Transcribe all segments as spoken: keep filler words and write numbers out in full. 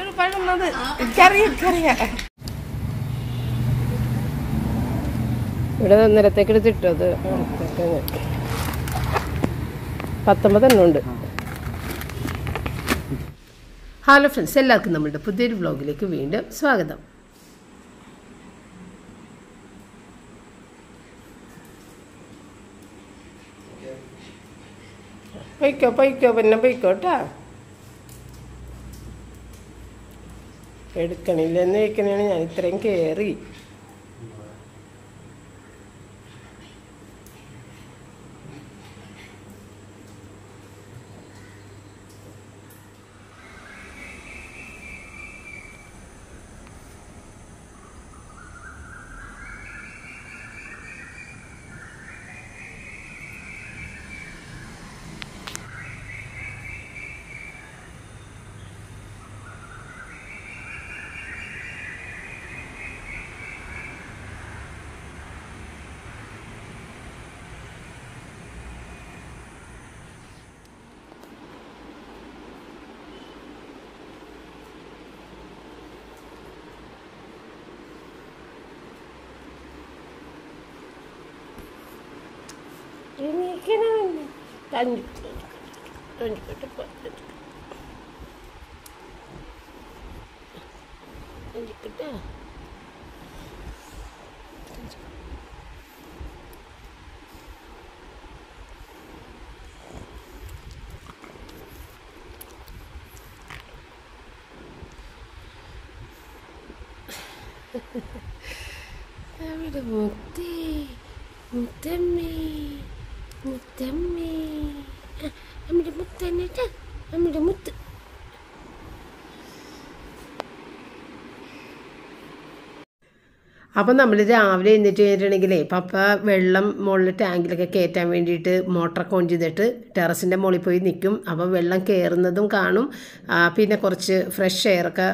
പഴുന്നത് എനിക്കറിയാം എനിക്കറിയാം ഇവിടെ നിരത്തേക്ക് എടുത്തിട്ടു അത് പത്തൊമ്പത് എണ്ണം ഉണ്ട്. ഹലോ ഫ്രണ്ട്സ്, എല്ലാവർക്കും നമ്മളുടെ പുതിയൊരു വ്ളോഗിലേക്ക് വീണ്ടും സ്വാഗതം. പൊയ്ക്കോ പൊയ്ക്കോ പിന്നെ പൊയ്ക്കോട്ടാ. എടുക്കണില്ലെന്ന് വയ്ക്കണേണ് ഞാൻ ഇത്രയും കയറി. അവിടെ മുത്തേ മുത്തമ്മേ മുത്തമ്മേ അമ്മയുടെ മുത്തന്നിട്ട് അമ്മയുടെ മുത്ത്. അപ്പം നമ്മൾ രാവിലെ എഴുന്നേറ്റ് കഴിഞ്ഞിട്ടുണ്ടെങ്കിലേ പപ്പ വെള്ളം മുകളിൽ ടാങ്കിലൊക്കെ കയറ്റാൻ വേണ്ടിയിട്ട് മോട്ടറൊക്കെ ഓൺ ചെയ്തിട്ട് ടെറസിൻ്റെ മുകളിൽ പോയി നിൽക്കും. അപ്പം വെള്ളം കയറുന്നതും കാണും. പിന്നെ കുറച്ച് ഫ്രഷ് എയറൊക്കെ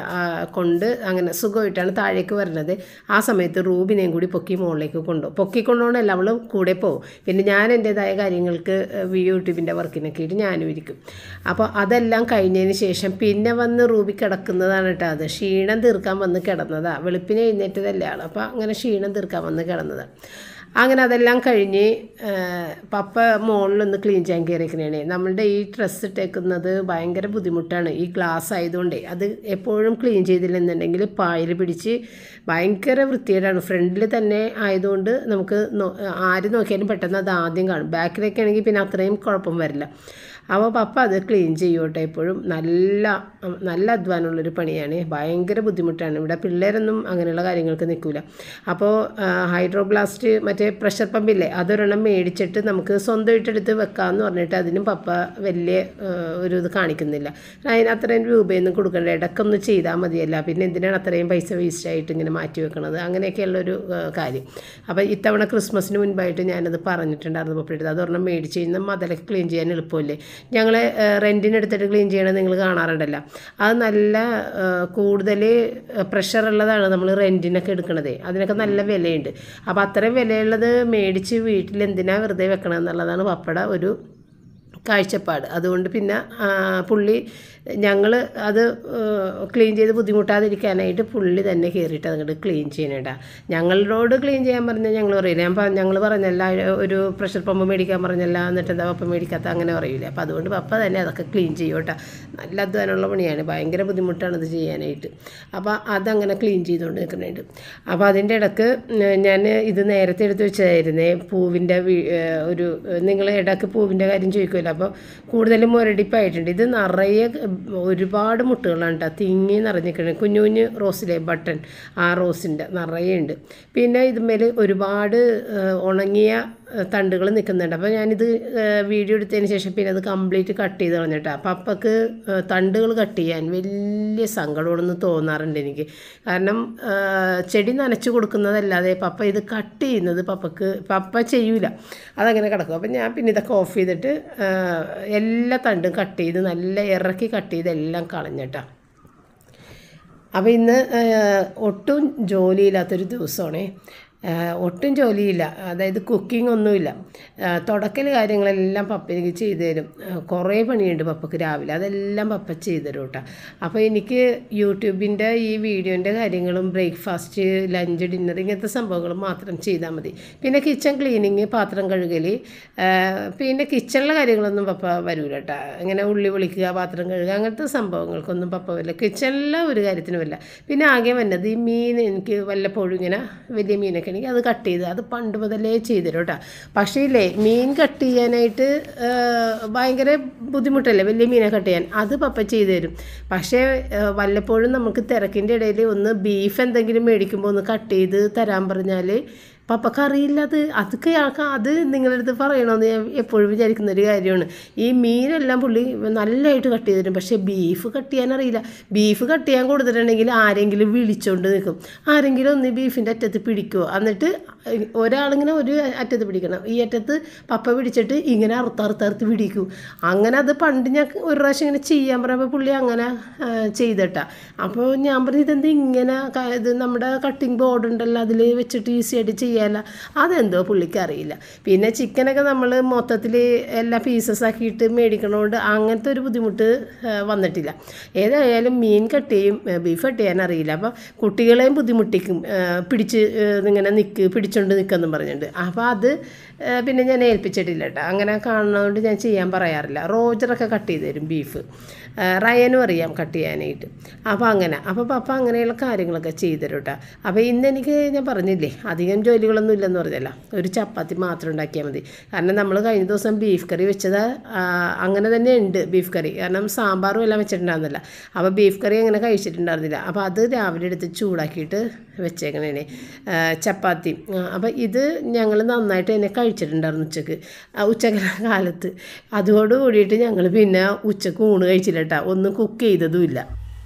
കൊണ്ട് അങ്ങനെ സുഖമായിട്ടാണ് താഴേക്ക് വരുന്നത്. ആ സമയത്ത് റൂബിനെയും കൂടി പൊക്കി മുകളിലേക്ക് കൊണ്ടുപോകും. പൊക്കി കൊണ്ടുപോകണമല്ല, അവൾ കൂടെ പോകും. പിന്നെ ഞാൻ എൻ്റേതായ കാര്യങ്ങൾക്ക് യൂട്യൂബിൻ്റെ വർക്കിനൊക്കെ ആയിട്ട് ഞാനും ഇരിക്കും. അപ്പോൾ അതെല്ലാം കഴിഞ്ഞതിന് ശേഷം പിന്നെ വന്ന് റൂബി കിടക്കുന്നതാണ് കേട്ടോ. അത് ക്ഷീണം തീർക്കാൻ വന്ന് കിടന്നതാണ്. വെളുപ്പിനെ എഴുന്നേറ്റതല്ല, അപ്പോൾ അങ്ങനെ ക്ഷീണം തീർക്കാൻ വന്ന് കിടന്നത്. അങ്ങനെ അതെല്ലാം കഴിഞ്ഞ് പപ്പ മുകളിലൊന്ന് ക്ലീൻ ചെയ്യാൻ കയറിയിരിക്കണേ. നമ്മളുടെ ഈ ഡ്രസ്സ് ഇട്ടേക്കുന്നത് ഭയങ്കര ബുദ്ധിമുട്ടാണ്. ഈ ഗ്ലാസ് ആയതുകൊണ്ടേ അത് എപ്പോഴും ക്ലീൻ ചെയ്തില്ലെന്നുണ്ടെങ്കിൽ പായൽ പിടിച്ച് ഭയങ്കര വൃത്തികേടാണ്. ഫ്രണ്ടിൽ തന്നെ ആയതുകൊണ്ട് നമുക്ക് ആര് നോക്കിയാലും പെട്ടെന്ന് അത് ആദ്യം കാണും. ബാക്കിലൊക്കെ ആണെങ്കിൽ പിന്നെ അത്രയും കുഴപ്പം വരില്ല. അപ്പോൾ പപ്പ അത് ക്ലീൻ ചെയ്യൂട്ടെ. എപ്പോഴും നല്ല നല്ല അധ്വാനമുള്ളൊരു പണിയാണ്. ഭയങ്കര ബുദ്ധിമുട്ടാണ്. ഇവിടെ പിള്ളേരൊന്നും അങ്ങനെയുള്ള കാര്യങ്ങൾക്ക് നിൽക്കില്ല. അപ്പോൾ ഹൈഡ്രോബ്ലാസ്റ്റ് മറ്റേ പ്രഷർ പമ്പില്ലേ, അതൊരെണ്ണം മേടിച്ചിട്ട് നമുക്ക് സ്വന്തമായിട്ടെടുത്ത് വെക്കാമെന്ന് പറഞ്ഞിട്ട് അതിനും പപ്പ വലിയ ഒരു ഇത് കാണിക്കുന്നില്ല. അതിന് അത്രയും രൂപയൊന്നും കൊടുക്കണ്ട, ഇടയ്ക്കൊന്ന് ചെയ്താൽ മതിയല്ല. പിന്നെ എന്തിനാണ് അത്രയും പൈസ വേസ്റ്റായിട്ട് ഇങ്ങനെ മാറ്റി വെക്കണത്, അങ്ങനെയൊക്കെയുള്ളൊരു കാര്യം. അപ്പോൾ ഇത്തവണ ക്രിസ്മസിന് മുൻപായിട്ട് ഞാനത് പറഞ്ഞിട്ടുണ്ടായിരുന്നു പപ്പയുടെ. അതൊരെണ്ണം മേടിച്ച് കഴിഞ്ഞാൽ മതിലൊക്കെ ക്ലീൻ ചെയ്യാൻ എളുപ്പമല്ലേ. ഞങ്ങൾ റെൻറ്റിനെടുത്തിട്ട് ക്ലീൻ ചെയ്യണത് നിങ്ങൾ കാണാറുണ്ടല്ലോ. അത് നല്ല കൂടുതൽ പ്രഷറുള്ളതാണ് നമ്മൾ റെൻറ്റിനൊക്കെ എടുക്കണത്. അതിനൊക്കെ നല്ല വിലയുണ്ട്. അപ്പോൾ അത്രയും വിലയുള്ളത് മേടിച്ച് വീട്ടിൽ എന്തിനാണ് വെറുതെ വെക്കണം എന്നുള്ളതാണ് പപ്പയുടെ ഒരു കാഴ്ചപ്പാട്. അതുകൊണ്ട് പിന്നെ പുള്ളി ഞങ്ങൾ അത് ക്ലീൻ ചെയ്ത് ബുദ്ധിമുട്ടാതിരിക്കാനായിട്ട് പുള്ളി തന്നെ കയറിയിട്ട് അങ്ങോട്ട് ക്ലീൻ ചെയ്യണേട്ടാ. ഞങ്ങളോട് ക്ലീൻ ചെയ്യാൻ പറഞ്ഞാൽ ഞങ്ങൾ പറയില്ല. ഞാൻ ഞങ്ങൾ പറഞ്ഞല്ല ഒരു പ്രഷർ പമ്പ് മേടിക്കാൻ പറഞ്ഞല്ല, എന്നിട്ട് എന്താ പപ്പ മേടിക്കാത്ത അങ്ങനെ പറയില്ല. അപ്പോൾ അതുകൊണ്ട് പപ്പ തന്നെ അതൊക്കെ ക്ലീൻ ചെയ്യും കേട്ടോ. നല്ല അധ്വാനമുള്ള പണിയാണ്, ഭയങ്കര ബുദ്ധിമുട്ടാണ് ഇത് ചെയ്യാനായിട്ട്. അപ്പോൾ അതങ്ങനെ ക്ലീൻ ചെയ്തുകൊണ്ട് നിൽക്കുന്നുണ്ട്. അപ്പോൾ അതിൻ്റെ ഇടയ്ക്ക് ഞാൻ ഇത് നേരത്തെ എടുത്ത് വെച്ചതായിരുന്നേ, പൂവിൻ്റെ ഒരു നിങ്ങൾ ഇടയ്ക്ക് പൂവിൻ്റെ കാര്യം ചോദിക്കുമല്ലോ. അപ്പോൾ കൂടുതലും മുരടിപ്പായിട്ടുണ്ട്. ഇത് നിറയെ ഒരുപാട് മുട്ടുകളാണ് കേട്ടോ, തിങ്ങി നിറഞ്ഞിരിക്കണേ. കുഞ്ഞു കുഞ്ഞ് റോസിലെ ബട്ടൺ, ആ റോസിൻ്റെ നിറയെ ഉണ്ട്. പിന്നെ ഇതുമേൽ ഒരുപാട് ഉണങ്ങിയ തണ്ടുകൾ നിൽക്കുന്നുണ്ട്. അപ്പോൾ ഞാനിത് വീഡിയോ എടുത്തതിന് ശേഷം പിന്നെ അത് കംപ്ലീറ്റ് കട്ട് ചെയ്ത് കളഞ്ഞിട്ടാണ്. പപ്പക്ക് തണ്ടുകൾ കട്ട് ചെയ്യാൻ വലിയ സങ്കടമാണെന്ന് തോന്നാറുണ്ട് എനിക്ക്. കാരണം ചെടി നനച്ച് കൊടുക്കുന്നതല്ലാതെ പപ്പ ഇത് കട്ട് ചെയ്യുന്നത് പപ്പക്ക് പപ്പ ചെയ്യൂല, അതങ്ങനെ കിടക്കും. അപ്പം ഞാൻ പിന്നെ ഇതൊക്കെ ഓഫ് ചെയ്തിട്ട് എല്ലാ തണ്ടും കട്ട് ചെയ്ത് നല്ല ഇറക്കി കട്ട് ചെയ്ത് എല്ലാം കളഞ്ഞിട്ടാണ്. അപ്പോൾ ഇന്ന് ഒട്ടും ജോലിയില്ലാത്തൊരു ദിവസമാണേ. ഒട്ടും ജോലിയില്ല, അതായത് കുക്കിംഗ് ഒന്നുമില്ല. തുടക്കൽ കാര്യങ്ങളെല്ലാം പപ്പ എനിക്ക് ചെയ്തു തരും. കുറേ പണിയുണ്ട് പപ്പക്ക് രാവിലെ, അതെല്ലാം പപ്പ ചെയ്തു തരും കേട്ടോ. അപ്പോൾ എനിക്ക് യൂട്യൂബിൻ്റെ ഈ വീഡിയോൻ്റെ കാര്യങ്ങളും ബ്രേക്ക്ഫാസ്റ്റ്, ലഞ്ച്, ഡിന്നർ ഇങ്ങനത്തെ സംഭവങ്ങളും മാത്രം ചെയ്താൽ മതി. പിന്നെ കിച്ചൺ ക്ലീനിങ്, പാത്രം കഴുകൽ, പിന്നെ കിച്ചണിലെ കാര്യങ്ങളൊന്നും പപ്പ വരൂല കേട്ടോ. ഇങ്ങനെ ഉള്ളി പൊളിക്കുക, പാത്രം കഴുകുക, അങ്ങനത്തെ സംഭവങ്ങൾക്കൊന്നും പപ്പ വരില്ല. കിച്ചണിലെ ഒരു കാര്യത്തിനും വല്ല. പിന്നെ ആകെ വന്നത് ഈ മീൻ, എനിക്ക് വല്ലപ്പോഴും ഇങ്ങനെ വലിയ മീനൊക്കെ എനിക്ക് അത് കട്ട് ചെയ്ത്, അത് പണ്ട് മുതലേ ചെയ്തു തരും കേട്ടോ. പക്ഷേ ഇല്ലേ, മീൻ കട്ട് ചെയ്യാനായിട്ട് ഭയങ്കര ബുദ്ധിമുട്ടല്ലേ വലിയ മീനെ കട്ട് ചെയ്യാൻ, അത് പപ്പ ചെയ്തു തരും. പക്ഷേ വല്ലപ്പോഴും നമുക്ക് തിരക്കിൻ്റെ ഇടയിൽ ഒന്ന് ബീഫ് എന്തെങ്കിലും മേടിക്കുമ്പോൾ ഒന്ന് കട്ട് ചെയ്ത് തരാൻ പറഞ്ഞാൽ പപ്പക്ക് അറിയില്ല. അത് അതൊക്കെ അത് നിങ്ങളുടെ അടുത്ത് പറയണമെന്ന് ഞാൻ എപ്പോഴും വിചാരിക്കുന്നൊരു കാര്യമാണ്. ഈ മീനെല്ലാം പുള്ളി നല്ലതായിട്ട് കട്ട് ചെയ്ത് തരും, പക്ഷേ ബീഫ് കട്ട് ചെയ്യാൻ അറിയില്ല. ബീഫ് കട്ട് ചെയ്യാൻ കൊടുത്തിട്ടുണ്ടെങ്കിൽ ആരെങ്കിലും വിളിച്ചുകൊണ്ട് നിൽക്കും, ആരെങ്കിലും ഒന്ന് ബീഫിൻ്റെ അറ്റത്ത് പിടിക്കുമോ, എന്നിട്ട് ഒരാളിങ്ങനെ ഒരു അറ്റത്ത് പിടിക്കണം, ഈ അറ്റത്ത് പപ്പ പിടിച്ചിട്ട് ഇങ്ങനെ അറുത്തറുത്തറുത്ത് പിടിക്കും. അങ്ങനെ അത് പണ്ട് ഞാൻ ഒരു പ്രാവശ്യം ഇങ്ങനെ ചെയ്യാൻ പറയുമ്പോൾ പുള്ളി അങ്ങനെ ചെയ്തിട്ടാ. അപ്പോൾ ഞാൻ പറഞ്ഞു ഇതെന്ത് ഇങ്ങനെ, ഇത് നമ്മുടെ കട്ടിങ് ബോർഡ് ഉണ്ടല്ലോ അതിൽ വെച്ചിട്ട് ഈസി ആയിട്ട് ചെയ്യാൻ, അതെന്തോ പുള്ളിക്ക് അറിയില്ല. പിന്നെ ചിക്കനൊക്കെ നമ്മൾ മൊത്തത്തിൽ എല്ലാ പീസസ് ആക്കിയിട്ട് മേടിക്കണോണ്ട് അങ്ങനത്തെ ഒരു ബുദ്ധിമുട്ട് വന്നിട്ടില്ല. ഏതായാലും മീൻ കട്ട് ചെയ്യും, ബീഫ് കട്ട് ചെയ്യാൻ അറിയില്ല. അപ്പോൾ കുട്ടികളെയും ബുദ്ധിമുട്ടിക്കും, പിടിച്ച് ഇങ്ങനെ നിൽക്ക് പിടിച്ചുകൊണ്ട് നിൽക്കുമെന്നും പറഞ്ഞിട്ടുണ്ട്. അപ്പോൾ അത് പിന്നെ ഞാൻ ഏൽപ്പിച്ചിട്ടില്ല കേട്ടോ. അങ്ങനെ കാണുന്നതുകൊണ്ട് ഞാൻ ചെയ്യാൻ പറയാറില്ല. റോജറൊക്കെ കട്ട് ചെയ്ത് തരും ബീഫ്, റയനും അറിയാം കട്ട് ചെയ്യാനായിട്ട്. അപ്പോൾ അങ്ങനെ അപ്പോൾ പപ്പ അങ്ങനെയുള്ള കാര്യങ്ങളൊക്കെ ചെയ്തു തരും കേട്ടോ. അപ്പോൾ ഇന്ന് എനിക്ക് ഞാൻ പറഞ്ഞില്ലേ അധികം ജോലികളൊന്നും ഇല്ലെന്ന് പറഞ്ഞല്ല, ഒരു ചപ്പാത്തി മാത്രം ഉണ്ടാക്കിയാൽ മതി. കാരണം നമ്മൾ കഴിഞ്ഞ ദിവസം ബീഫ് കറി വെച്ചത് അങ്ങനെ തന്നെ ഉണ്ട് ബീഫ് കറി, കാരണം സാമ്പാറും എല്ലാം വെച്ചിട്ടുണ്ടായിരുന്നില്ല. അപ്പോൾ ബീഫ് കറി അങ്ങനെ കഴിച്ചിട്ടുണ്ടായിരുന്നില്ല. അപ്പോൾ അത് രാവിലെ എടുത്ത് ചൂടാക്കിയിട്ട് വെച്ചേക്കണേ ചപ്പാത്തി. അപ്പോൾ ഇത് ഞങ്ങൾ നന്നായിട്ട് തന്നെ കഴിച്ചിട്ടുണ്ടായിരുന്നു ഉച്ചക്ക് ഉച്ചക്ക് കാലത്ത്. അതോട് കൂടിയിട്ട് ഞങ്ങൾ പിന്നെ ഉച്ചക്ക് ഊണ് കഴിച്ചില്ല കേട്ടോ, ഒന്നും കുക്ക് ചെയ്തതുമില്ല.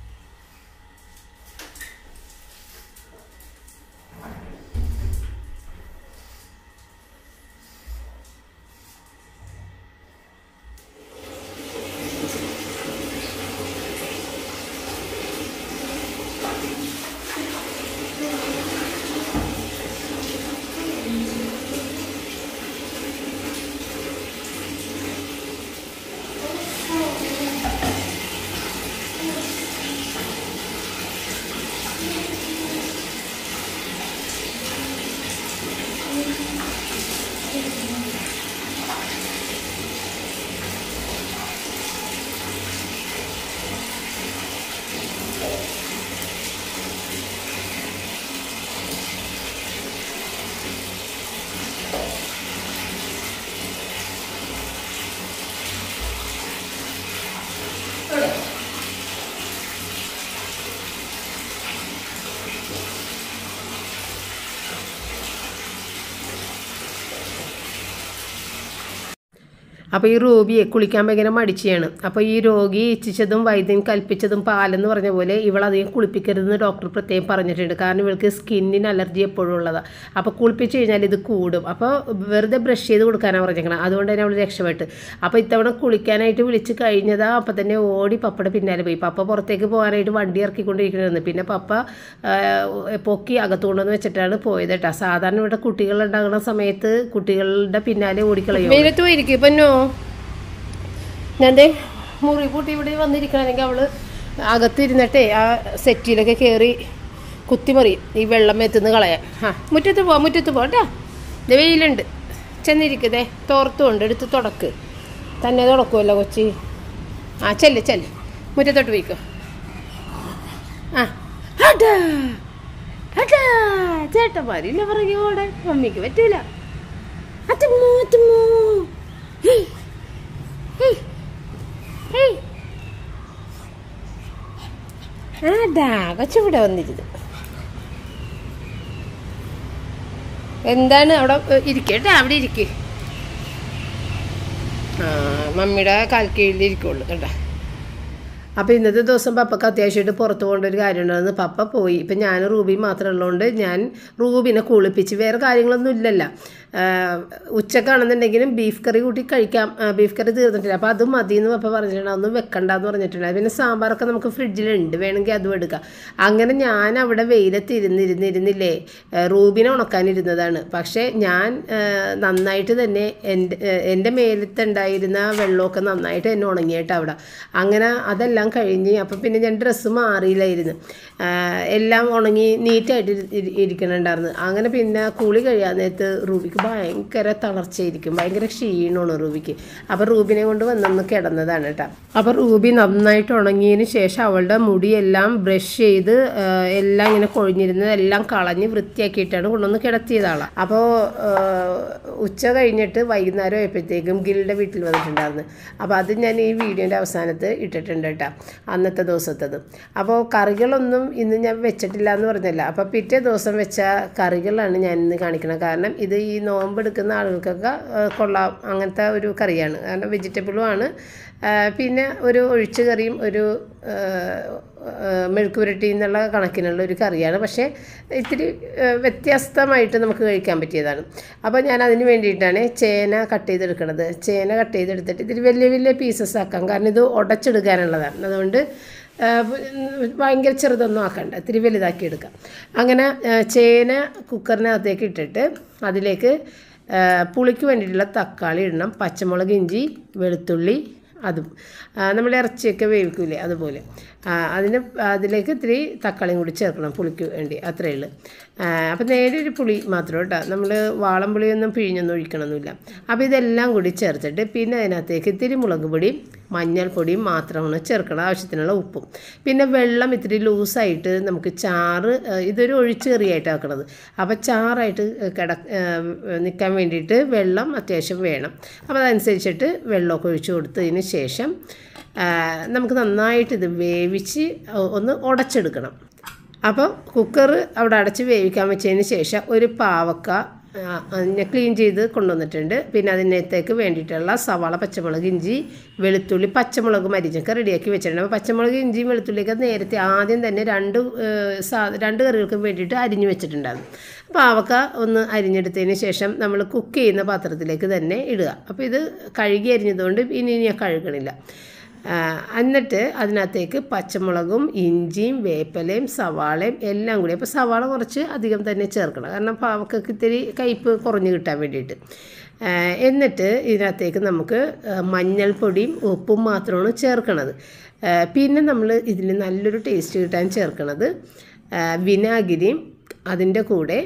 അപ്പോൾ ഈ റൂബിയെ കുളിക്കാൻ ഭയങ്കര മടിച്ചാണ്. അപ്പോൾ ഈ രോഗി ഇച്ഛിച്ചതും വൈദ്യൻ കൽപ്പിച്ചതും പാലെന്ന് പറഞ്ഞ പോലെ ഇവളധികം കുളിപ്പിക്കരുതെന്ന് ഡോക്ടർ പ്രത്യേകം പറഞ്ഞിട്ടുണ്ട്. കാരണം ഇവൾക്ക് സ്കിന്നിന് അലർജി എപ്പോഴും ഉള്ളതാണ്. അപ്പോൾ കുളിപ്പിച്ച് കഴിഞ്ഞാൽ ഇത് കൂടും. അപ്പോൾ വെറുതെ ബ്രഷ് ചെയ്ത് കൊടുക്കാനാണ് പറഞ്ഞേക്കണം. അതുകൊണ്ട് തന്നെ അവൾ രക്ഷപ്പെട്ട്. അപ്പോൾ ഇത്തവണ കുളിക്കാനായിട്ട് വിളിച്ച് കഴിഞ്ഞതാ അപ്പം തന്നെ ഓടി പപ്പയുടെ പിന്നാലെ പോയി. പപ്പ പുറത്തേക്ക് പോകാനായിട്ട് വണ്ടി ഇറക്കിക്കൊണ്ടിരിക്കണമെന്ന്. പിന്നെ പപ്പ പൊക്കി അകത്തുകൊണ്ടെന്ന് വെച്ചിട്ടാണ് പോയത് കേട്ടോ. സാധാരണ ഇവിടെ കുട്ടികളുണ്ടാകുന്ന സമയത്ത് കുട്ടികളുടെ പിന്നാലെ ഓടിക്കളയും. വെയിലത്ത് പോയിരിക്കും പൊന്നോ. ഞാൻ മുറി പൂട്ടി ഇവിടെ വന്നിരിക്കണമെങ്കിൽ അവള് അകത്തിരുന്നിട്ടേ ആ സെറ്റിലൊക്കെ കയറി കുത്തിമറിയും ഈ വെള്ളം എത്തുന്ന കളയാൻ. ആ മുറ്റത്ത് പോവാം, മുറ്റത്ത് പോട്ടാ. ഇത് വെയിലുണ്ട്, ചെന്നിരിക്കുന്നേ തോർത്തുകൊണ്ട് എടുത്ത് തുടക്ക്. തന്നെ തുടക്കുമല്ലോ കൊച്ചി. ആ ചെല്ല് ചെല്ല് മുറ്റത്തോട്ട് പോയിക്കോ. ആ അടാ അടാ ചേട്ടന്മാരില്ല പറയും ഓടെ. മമ്മിക്ക് പറ്റൂല. അത്തമ്മോ അത്തമ്മോ. ആടാ കൊച്ചിവിടെ വന്നിരുന്നു. എന്താണ് അവിടെ ഇരിക്കട്ടെ, അവിടെ ഇരിക്കേ. ആ മമ്മിയുടെ കാൽക്കീഴിൽ ഇരിക്കുള്ളൂ കേട്ടാ. അപ്പോൾ ഇന്നത്തെ ദിവസം പപ്പക്ക് അത്യാവശ്യമായിട്ട് പുറത്ത് പോകേണ്ട ഒരു കാര്യം ഉണ്ടായിരുന്നു. പപ്പ പോയി. ഇപ്പം ഞാൻ റൂബി മാത്രമേ ഉള്ളതുകൊണ്ട് ഞാൻ റൂബിനെ കുളിപ്പിച്ച്, വേറെ കാര്യങ്ങളൊന്നും ഇല്ലല്ലോ. ഉച്ചക്കാണെന്നുണ്ടെങ്കിലും ബീഫ് കറി കൂട്ടി കഴിക്കാം. ബീഫ് കറി തീർന്നിട്ടില്ല, അപ്പോൾ അത് മതി എന്ന് പപ്പ പറഞ്ഞിട്ടുണ്ട്. അതൊന്നും വെക്കണ്ടെന്ന് പറഞ്ഞിട്ടുണ്ട്. പിന്നെ സാമ്പാറൊക്കെ നമുക്ക് ഫ്രിഡ്ജിലുണ്ട്, വേണമെങ്കിൽ അതും എടുക്കാം. അങ്ങനെ ഞാൻ അവിടെ വെയിലത്ത് ഇരുന്നിരുന്നിരുന്നില്ലേ റൂബിനെ ഉണക്കാനിരുന്നതാണ്. പക്ഷേ ഞാൻ നന്നായിട്ട് തന്നെ എൻ്റെ എൻ്റെ മേലത്തുണ്ടായിരുന്ന വെള്ളമൊക്കെ നന്നായിട്ട് എന്നെ ഉണങ്ങിയിട്ട് അവിടെ. അങ്ങനെ അതെല്ലാം കഴിഞ്ഞ് അപ്പം പിന്നെ ഞാൻ ഡ്രസ്സ് മാറിയില്ലായിരുന്നു, എല്ലാം ഉണങ്ങി നീറ്റായിട്ട് ഇരിക്കണുണ്ടായിരുന്നു. അങ്ങനെ പിന്നെ കുളി കഴിയാൻ നേരത്ത് റൂബിക്ക് ഭയങ്കര തളർച്ചയായിരിക്കും, ഭയങ്കര ക്ഷീണമാണ് റൂബിക്ക്. അപ്പോൾ റൂബിനെ കൊണ്ട് വന്നൊന്ന് കിടന്നതാണ് കേട്ടോ. അപ്പോൾ റൂബി നന്നായിട്ട് ഉണങ്ങിയതിന് ശേഷം അവളുടെ മുടിയെല്ലാം ബ്രഷ് ചെയ്ത് എല്ലാം ഇങ്ങനെ കൊഴിഞ്ഞിരുന്നത് എല്ലാം കളഞ്ഞ് വൃത്തിയാക്കിയിട്ടാണ് കൊണ്ടുവന്ന് കിടത്തിയതാണ്. അപ്പോൾ ഉച്ച കഴിഞ്ഞിട്ട് വൈകുന്നേരം ആയപ്പോഴത്തേക്കും ഗിൽയുടെ വീട്ടിൽ വന്നിട്ടുണ്ടായിരുന്നു. അപ്പോൾ അത് ഞാൻ ഈ വീഡിയോൻ്റെ അവസാനത്ത് ഇട്ടിട്ടുണ്ട് കേട്ടോ, അന്നത്തെ ദിവസത്തത്. അപ്പോൾ കറികളൊന്നും ഇന്ന് ഞാൻ വെച്ചിട്ടില്ല എന്ന് പറഞ്ഞല്ല. അപ്പോൾ പിറ്റേ ദിവസം വെച്ച കറികളാണ് ഞാൻ ഇന്ന് കാണിക്കുന്നത്. കാരണം ഇത് ഈ നോമ്പെടുക്കുന്ന ആളുകൾക്കൊക്കെ കൊള്ളാം അങ്ങനത്തെ ഒരു കറിയാണ്. കാരണം വെജിറ്റബിളും ആണ്, പിന്നെ ഒരു ഒഴിച്ചു കറിയും ഒരു മെഴുക്ക് പുരട്ടി എന്നുള്ള കണക്കിനുള്ള ഒരു കറിയാണ്. പക്ഷേ ഇത്തിരി വ്യത്യസ്തമായിട്ട് നമുക്ക് കഴിക്കാൻ പറ്റിയതാണ്. അപ്പോൾ ഞാൻ അതിന് വേണ്ടിയിട്ടാണ് ചേന കട്ട് ചെയ്തെടുക്കുന്നത്. ചേന കട്ട് ചെയ്തെടുത്തിട്ട് ഇത്തിരി വലിയ വലിയ പീസസ് ആക്കാം, കാരണം ഇത് ഉടച്ചെടുക്കാനുള്ളതാണ്. അതുകൊണ്ട് ഭയങ്കര ചെറുതൊന്നും ആക്കണ്ട, ഇത്തിരി വലുതാക്കി എടുക്കാം. അങ്ങനെ ചേന കുക്കറിനകത്തേക്ക് ഇട്ടിട്ട് അതിലേക്ക് പുളിക്ക് വേണ്ടിയിട്ടുള്ള തക്കാളി ഇടണം, പച്ചമുളക്, ഇഞ്ചി, വെളുത്തുള്ളി, അതും നമ്മൾ ഇറച്ചിയൊക്കെ വേവിക്കൂലേ അതുപോലെ. അതിന് അതിലേക്ക് ഇത്തിരി തക്കാളിയും കൂടി ചേർക്കണം പുളിക്ക് വേണ്ടി, അത്രയേ ഉള്ളൂ. അപ്പം നേരെ ഒരു പുളി മാത്രം കേട്ടോ, നമ്മൾ വാളം പുളിയൊന്നും പിഴിഞ്ഞൊന്നും ഒഴിക്കണമെന്നില്ല. അപ്പോൾ ഇതെല്ലാം കൂടി ചേർത്തിട്ട് പിന്നെ അതിനകത്തേക്ക് ഇത്തിരി മുളക് പൊടിയും മഞ്ഞൾപ്പൊടിയും മാത്രമാണ് ചേർക്കണം, ആവശ്യത്തിനുള്ള ഉപ്പും. പിന്നെ വെള്ളം ഇത്തിരി ലൂസായിട്ട് നമുക്ക് ചാറ്, ഇതൊരു ഒഴിച്ചേറിയായിട്ട് ആക്കണത്. അപ്പോൾ ചാറായിട്ട് കിട നിൽക്കാൻ വേണ്ടിയിട്ട് വെള്ളം അത്യാവശ്യം വേണം. അപ്പോൾ അതനുസരിച്ചിട്ട് വെള്ളമൊക്കെ ഒഴിച്ച് കൊടുത്തതിന് ശേഷം നമുക്ക് നന്നായിട്ട് ഇത് വേവിച്ച് ഒന്ന് ഉടച്ചെടുക്കണം. അപ്പോൾ കുക്കർ അവിടെ അടച്ച് വേവിക്കാൻ വെച്ചതിന് ശേഷം ഒരു പാവക്ക ഞാൻ ക്ലീൻ ചെയ്ത് കൊണ്ടുവന്നിട്ടുണ്ട്. പിന്നെ അതിനകത്തേക്ക് വേണ്ടിയിട്ടുള്ള സവാള, പച്ചമുളക്, ഇഞ്ചി, വെളുത്തുള്ളി, പച്ചമുളക് മരിച്ചൊക്കെ റെഡിയാക്കി വെച്ചിട്ടുണ്ട്. അപ്പോൾ പച്ചമുളക്, ഇഞ്ചിയും വെളുത്തുള്ളിയൊക്കെ നേരത്തെ ആദ്യം തന്നെ രണ്ട് സാ രണ്ട് കറികൾക്ക് വേണ്ടിയിട്ട് അരിഞ്ഞു വെച്ചിട്ടുണ്ടാകും. പാവക്ക ഒന്ന് അരിഞ്ഞെടുത്തതിന് ശേഷം നമ്മൾ കുക്ക് ചെയ്യുന്ന പാത്രത്തിലേക്ക് തന്നെ ഇടുക. അപ്പോൾ ഇത് കഴുകി അരിഞ്ഞതുകൊണ്ട് ഇനി ഇനി കഴുകണില്ല. എന്നിട്ട് അതിനകത്തേക്ക് പച്ചമുളകും ഇഞ്ചിയും വേപ്പിലയും സവാളയും എല്ലാം കൂടി, അപ്പോൾ സവാള കുറച്ച് അധികം തന്നെ ചേർക്കണം, കാരണം പാവക്കയ്ക്ക് ഇത്തിരി കയ്പ്പ് കുറഞ്ഞ് കിട്ടാൻ വേണ്ടിയിട്ട്. എന്നിട്ട് ഇതിനകത്തേക്ക് നമുക്ക് മഞ്ഞൾപ്പൊടിയും ഉപ്പും മാത്രമാണ് ചേർക്കണത്. പിന്നെ നമ്മൾ ഇതിൽ നല്ലൊരു ടേസ്റ്റ് കിട്ടാൻ ചേർക്കണത് വിനാഗിരിയും അതിൻ്റെ കൂടെ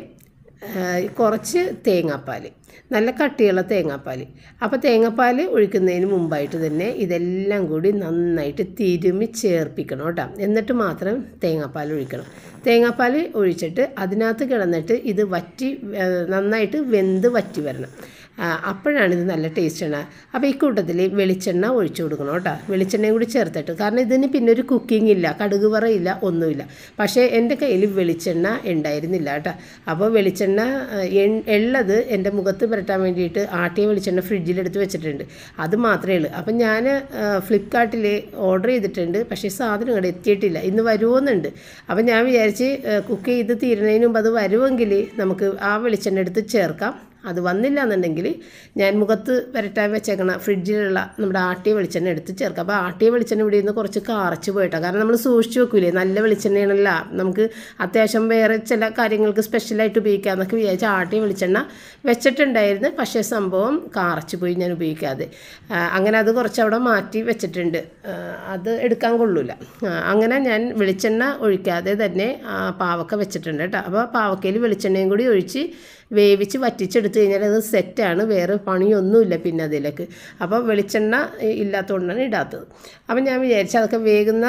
കുറച്ച് തേങ്ങാപ്പാൽ, നല്ല കട്ടിയുള്ള തേങ്ങാപ്പാൽ. അപ്പോൾ തേങ്ങാപ്പാൽ ഒഴിക്കുന്നതിന് മുമ്പായിട്ട് തന്നെ ഇതെല്ലാം കൂടി നന്നായിട്ട് തിരുമ്മി ചേർപ്പിക്കണം കേട്ടോ. എന്നിട്ട് മാത്രം തേങ്ങാപ്പാൽ ഒഴിക്കണം. തേങ്ങാപ്പാൽ ഒഴിച്ചിട്ട് അതിനകത്ത് കിടന്നിട്ട് ഇത് വറ്റി നന്നായിട്ട് വെന്ത് വറ്റി വരണം. അപ്പോഴാണ് ഇത് നല്ല ടേസ്റ്റാണ്. അപ്പോൾ ഈ കൂട്ടത്തിൽ വെളിച്ചെണ്ണ ഒഴിച്ചു കൊടുക്കണം കേട്ടോ, വെളിച്ചെണ്ണയും കൂടി ചേർത്തിട്ട്. കാരണം ഇതിന് പിന്നെ ഒരു കുക്കിംഗ് ഇല്ല, കടുക് വറയില്ല, ഒന്നുമില്ല. പക്ഷേ എൻ്റെ കയ്യിൽ വെളിച്ചെണ്ണ ഉണ്ടായിരുന്നില്ല കേട്ടോ. അപ്പോൾ വെളിച്ചെണ്ണ ഉള്ളത് എൻ്റെ മുഖത്ത് പുരട്ടാൻ വേണ്ടിയിട്ട് ആട്ടിയ വെളിച്ചെണ്ണ ഫ്രിഡ്ജിലെടുത്ത് വെച്ചിട്ടുണ്ട്, അത് മാത്രമേ ഉള്ളൂ. അപ്പം ഞാൻ ഫ്ലിപ്കാർട്ടിൽ ഓർഡർ ചെയ്തിട്ടുണ്ട്, പക്ഷേ സാധനം ഇവിടെ എത്തിയിട്ടില്ല, ഇന്ന് വരുമോയെന്നുണ്ട്. അപ്പം ഞാൻ വിചാരിച്ച് കുക്ക് ചെയ്ത് തീരുന്നതിന് മുമ്പ് അത് വരുമെങ്കിൽ നമുക്ക് ആ വെളിച്ചെണ്ണ എടുത്ത് ചേർക്കാം. അത് വന്നില്ല എന്നുണ്ടെങ്കിൽ ഞാൻ മുഖത്ത് വരട്ടാൻ വെച്ചേക്കണ ഫ്രിഡ്ജിലുള്ള നമ്മുടെ ആട്ടിയ വെളിച്ചെണ്ണ എടുത്ത് ചേർക്കാം. അപ്പോൾ ആട്ടിയ വെളിച്ചെണ്ണ ഇവിടെ നിന്ന് കുറച്ച് കാറച്ച് പോയിട്ടാണ്, കാരണം നമ്മൾ സൂക്ഷിച്ച് വെക്കൂലേ, നല്ല വെളിച്ചെണ്ണയാണല്ല, നമുക്ക് അത്യാവശ്യം വേറെ ചില കാര്യങ്ങൾക്ക് സ്പെഷ്യലായിട്ട് ഉപയോഗിക്കാമെന്നൊക്കെ വിചാരിച്ച് ആട്ടിയ വെളിച്ചെണ്ണ വെച്ചിട്ടുണ്ടായിരുന്നു. പക്ഷേ സംഭവം കാറച്ച് പോയി, ഞാൻ ഉപയോഗിക്കാതെ. അങ്ങനെ അത് കുറച്ച് അവിടെ മാറ്റി വെച്ചിട്ടുണ്ട്, അത് എടുക്കാൻ കൊള്ളില്ല. അങ്ങനെ ഞാൻ വെളിച്ചെണ്ണ ഒഴിക്കാതെ തന്നെ പാവക്ക വെച്ചിട്ടുണ്ട് കേട്ടോ. അപ്പോൾ പാവക്കയിൽ വെളിച്ചെണ്ണയും കൂടി ഒഴിച്ച് വേവിച്ച് വറ്റിച്ചെടുത്ത് കഴിഞ്ഞാൽ അത് സെറ്റാണ്, വേറെ പണിയൊന്നുമില്ല പിന്നെ അതിലേക്ക്. അപ്പോൾ വെളിച്ചെണ്ണ ഇല്ലാത്തതുകൊണ്ടാണ് ഇടാത്തത്. അപ്പം ഞാൻ വിചാരിച്ചു അതൊക്കെ വേകുന്ന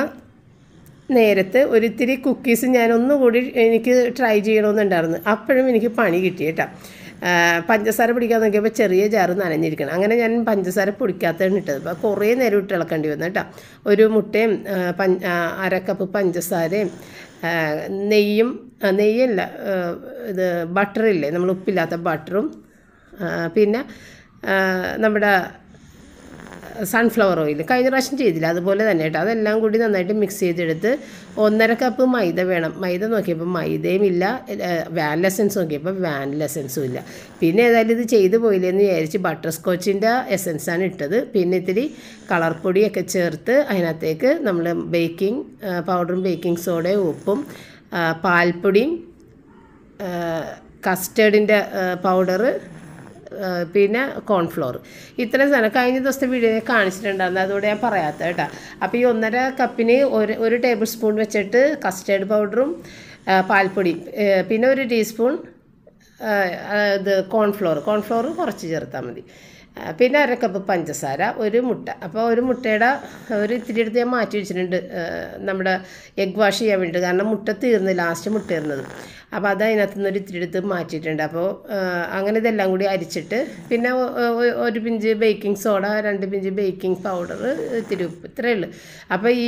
നേരത്ത് ഒരിത്തിരി കുക്കീസ് ഞാൻ ഒന്നുകൂടി എനിക്ക് ട്രൈ ചെയ്യണമെന്നുണ്ടായിരുന്നു. അപ്പോഴും എനിക്ക് പണി കിട്ടി കേട്ടോ. പഞ്ചസാര പിടിക്കാൻ നോക്കിയപ്പോൾ ചെറിയ ജാറ് നനഞ്ഞിരിക്കണം. അങ്ങനെ ഞാൻ പഞ്ചസാര പൊടിക്കാത്തതാണ് ഇട്ടത്. അപ്പോൾ കുറേ നേരം ഇട്ട് ഇളക്കേണ്ടി വന്നു കേട്ടോ. ഒരു മുട്ടയും പഞ്ച അര കപ്പ് പഞ്ചസാരയും നെയ്യും നെയ്യല്ല ഇത് ബട്ടറില്ലേ, നമ്മൾ ഉപ്പില്ലാത്ത ബട്ടറും പിന്നെ നമ്മുടെ സൺഫ്ലവർ ഓയിൽ കഴിഞ്ഞ പ്രാവശ്യം ചെയ്തില്ല, അതുപോലെ തന്നെ കേട്ടോ. അതെല്ലാം കൂടി നന്നായിട്ട് മിക്സ് ചെയ്തെടുത്ത് ഒന്നര കപ്പ് മൈദ വേണം. മൈദ നോക്കിയപ്പോൾ മൈദയും ഇല്ല, വാനില എസൻസ് നോക്കിയപ്പോൾ വാനില എസൻസും ഇല്ല. പിന്നെ ഏതായാലും ഇത് ചെയ്തു പോയില്ലെന്ന് വിചാരിച്ച് ബട്ടർ സ്കോച്ചിൻ്റെ എസൻസാണ് ഇട്ടത്. പിന്നെ ഇത്തിരി കളർ പൊടിയൊക്കെ ചേർത്ത് അതിനകത്തേക്ക് നമ്മൾ ബേക്കിംഗ് പൗഡറും ബേക്കിംഗ് സോഡയും ഉപ്പും പാൽപ്പൊടിയും കസ്റ്റേർഡിൻ്റെ പൗഡറ് പിന്നെ കോൺഫ്ലോർ, ഇത്രയും സാധനം കഴിഞ്ഞ ദിവസത്തെ വീഡിയോയിൽ കാണിച്ചിട്ടുണ്ടായിരുന്നു, അതുകൊണ്ട് ഞാൻ പറയാത്ത കേട്ടോ. അപ്പോൾ ഈ ഒന്നര കപ്പിന് ഒരു ഒരു ടേബിൾ സ്പൂൺ വെച്ചിട്ട് കസ്റ്റേർഡ് പൗഡറും പാൽപ്പൊടിയും പിന്നെ ഒരു ടീസ്പൂൺ ഇത് കോൺഫ്ലോർ കോൺഫ്ലോർ കുറച്ച് ചേർത്താൽ മതി. പിന്നെ അര കപ്പ് പഞ്ചസാര, ഒരു മുട്ട. അപ്പോൾ ഒരു മുട്ടയുടെ ഒരു ഇത്തിരി എടുത്ത് ഞാൻ മാറ്റി വെച്ചിട്ടുണ്ട് നമ്മുടെ എഗ് വാഷ് ചെയ്യാൻ വേണ്ടിയിട്ട്, കാരണം മുട്ട തീർന്ന് ലാസ്റ്റ് മുട്ട തീർന്നത്. അപ്പോൾ അത് അതിനകത്ത് നിന്ന് ഒരു ഇത്തിരി എടുത്ത് മാറ്റിയിട്ടുണ്ട്. അപ്പോൾ അങ്ങനെ ഇതെല്ലാം കൂടി അരിച്ചിട്ട് പിന്നെ ഒരു പിഞ്ച് ബേക്കിംഗ് സോഡ, രണ്ട് പിഞ്ച് ബേക്കിംഗ് പൗഡർ, ഇത്തിരി ഉപ്പ്, ഇത്രയേ ഉള്ളൂ. അപ്പോൾ ഈ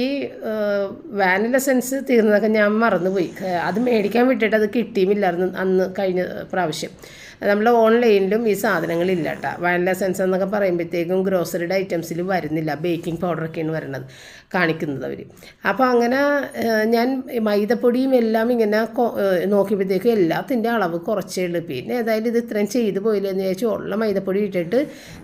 വാനില എസൻസ് തീർന്നതൊക്കെ ഞാൻ മറന്നുപോയി, അത് മേടിക്കാൻ വിട്ടിട്ട് അത് കിട്ടിയുമില്ലായിരുന്നു അന്ന് കഴിഞ്ഞ പ്രാവശ്യം. നമ്മൾ ഓൺലൈനിലും ഈ സാധനങ്ങളില്ല കേട്ടോ. വാനില എസൻസ് എന്നൊക്കെ പറയുമ്പോഴത്തേക്കും ഗ്രോസറിയുടെ ഐറ്റംസിൽ വരുന്നില്ല, ബേക്കിംഗ് പൗഡറൊക്കെയാണ് വരുന്നത് കാണിക്കുന്നത് അവർ. അപ്പോൾ അങ്ങനെ ഞാൻ മൈദപ്പൊടിയും എല്ലാം ഇങ്ങനെ നോക്കിയപ്പോഴത്തേക്കും എല്ലാത്തിൻ്റെ അളവ് കുറച്ചേ ഉള്ളൂ. പിന്നെ ഏതായാലും ഇത് ഇത്രയും ചെയ്തു പോയില്ലെന്ന് വിചാരിച്ചു ഉള്ള മൈദപ്പൊടി ഇട്ടിട്ട്